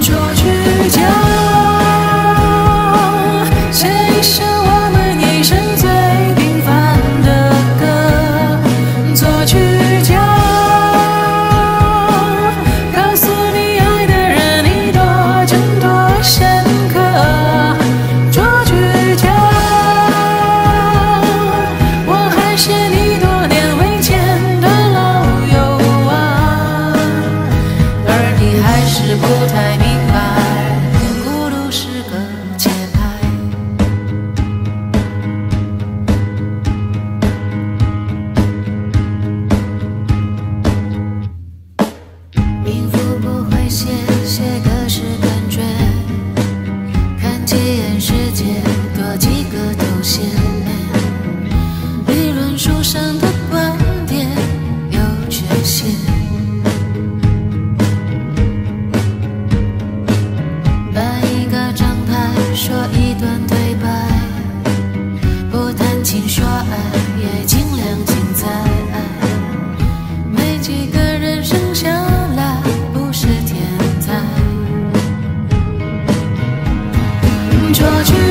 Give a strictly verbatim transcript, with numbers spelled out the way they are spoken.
作曲家，写一首我们一生最平凡的歌。作曲家，告诉你爱的人你多真多深刻。作曲家，我还是你多年未见的老友啊，而你还是不太明白，孤独是个节拍。音符不会写，写歌是感觉，看几眼世界，多几个头衔。理论书上的观点有缺陷，办一个讲台，说一段对白，不谈情说爱，也尽量精彩。没几个人生下来不是天才。作曲